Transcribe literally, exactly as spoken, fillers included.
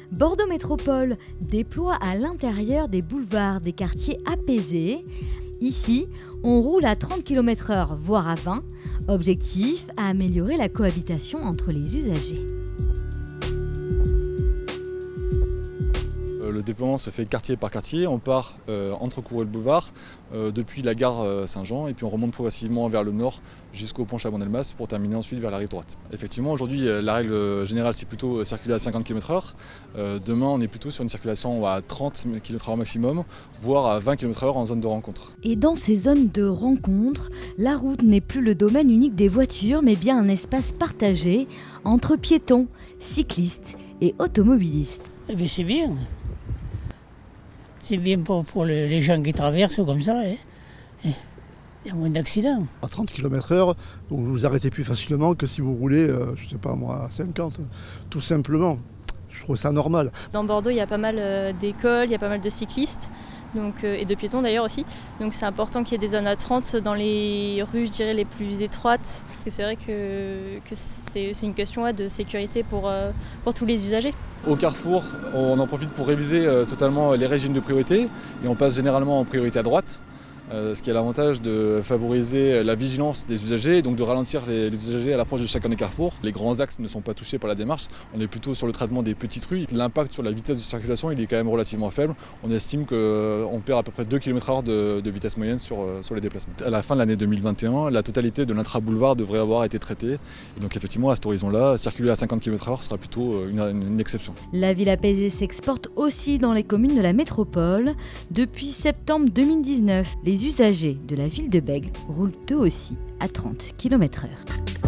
Bordeaux Métropole déploie à l'intérieur des boulevards des quartiers apaisés. Ici, on roule à trente kilomètres heure, voire à vingt. Objectif, à améliorer la cohabitation entre les usagers. Le déploiement se fait quartier par quartier. On part euh, entre Cours et le boulevard, euh, depuis la gare euh, Saint-Jean, et puis on remonte progressivement vers le nord jusqu'au pont Chabon-Delmas pour terminer ensuite vers la rive droite. Effectivement, aujourd'hui, la règle générale, c'est plutôt circuler à cinquante kilomètres heure. Euh, demain, on est plutôt sur une circulation à trente kilomètres heure maximum, voire à vingt kilomètres heure en zone de rencontre. Et dans ces zones de rencontre, la route n'est plus le domaine unique des voitures, mais bien un espace partagé entre piétons, cyclistes et automobilistes. Eh bien, c'est bien. C'est bien pour, pour les gens qui traversent comme ça. Hein. Il y a moins d'accidents. À trente kilomètres heure, vous vous arrêtez plus facilement que si vous roulez, euh, je ne sais pas moi, à cinquante, tout simplement. Je trouve ça normal. Dans Bordeaux, il y a pas mal euh, d'écoles, il y a pas mal de cyclistes donc, euh, et de piétons d'ailleurs aussi. Donc c'est important qu'il y ait des zones à trente dans les rues, je dirais, les plus étroites. C'est vrai que, que c'est une question ouais, de sécurité pour, euh, pour tous les usagers. Au carrefour, on en profite pour réviser euh, totalement les régimes de priorité et on passe généralement en priorité à droite. Euh, ce qui a l'avantage de favoriser la vigilance des usagers et donc de ralentir les, les usagers à l'approche de chacun des carrefours. Les grands axes ne sont pas touchés par la démarche, on est plutôt sur le traitement des petites rues. L'impact sur la vitesse de circulation il est quand même relativement faible. On estime qu'on perd à peu près deux kilomètres heure de, de vitesse moyenne sur, sur les déplacements. À la fin de l'année deux mille vingt et un, la totalité de l'intra-boulevard devrait avoir été traitée. Et donc effectivement, à cet horizon-là, circuler à cinquante kilomètres heure sera plutôt une, une, une exception. La ville apaisée s'exporte aussi dans les communes de la métropole. Depuis septembre deux mille dix-neuf, les Les usagers de la ville de Bègles roulent eux aussi à trente kilomètres heure.